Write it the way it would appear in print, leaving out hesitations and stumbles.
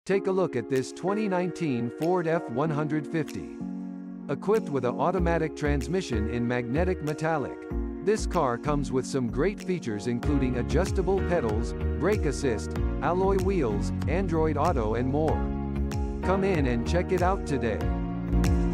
Take a look at this 2019 Ford F-150. Equipped with an automatic transmission in magnetic metallic. This car comes with some great features including adjustable pedals, brake assist, alloy wheels, Android Auto and more. Come in and check it out today.